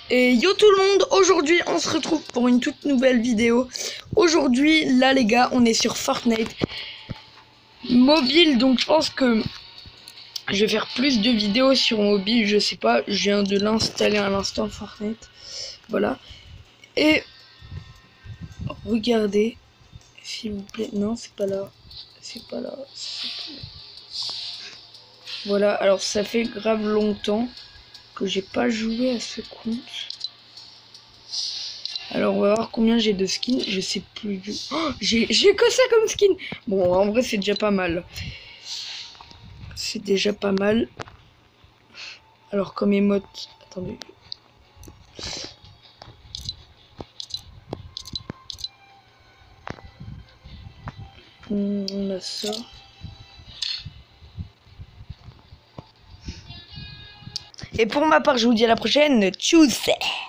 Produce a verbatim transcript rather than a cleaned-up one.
Et yo tout le monde, aujourd'hui on se retrouve pour une toute nouvelle vidéo. Aujourd'hui là les gars, on est sur Fortnite mobile, donc je pense que je vais faire plus de vidéos sur mobile, je sais pas, je viens de l'installer à l'instant Fortnite. Voilà. Et regardez, s'il vous plaît, non c'est pas là, c'est pas là, c'est pas là. Voilà, alors ça fait grave longtemps que j'ai pas joué à ce compte. Alors on va voir combien j'ai de skins, je sais plus. Oh, j'ai que ça comme skin. Bon, en vrai c'est déjà pas mal. C'est déjà pas mal. Alors comme émote, attendez. On a ça. Et pour ma part, je vous dis à la prochaine. Tchuss.